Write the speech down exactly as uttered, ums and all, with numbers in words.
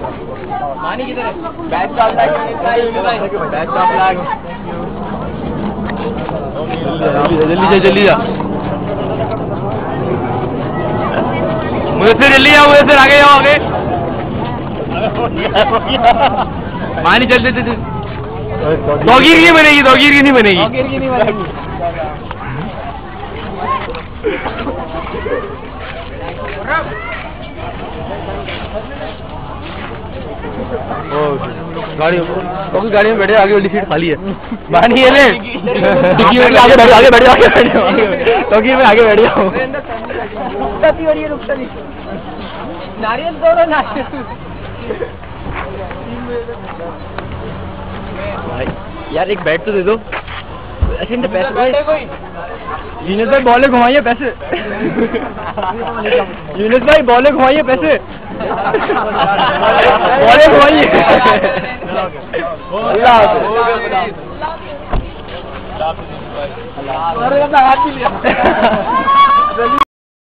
मानी किधर है? बैच का फ्लैग बैच का फ्लैग जल्दी जा जल्दी जा मुझे से जल्दी आओ मुझे से आगे आओ आगे मानी जल्दी जल्दी दौगीर की बनेगी दौगीर की नहीं बनेगी दौगीर की नहीं बनेगी गाड़ी क्योंकि गाड़ी में बैठे आगे वाली सीट खाली है मानी है ले डिक्की में आगे बैठ आगे बैठ आगे बैठ क्योंकि मैं आगे बैठ जाऊँ नारियल दो नारियल यार एक बैट तो दे दो ऐसे नहीं पैसे यूनुस भाई बॉले घुमाइए पैसे यूनुस भाई बॉले घुमाइए पैसे बॉले घुमाइए अल्लाह हाफिज़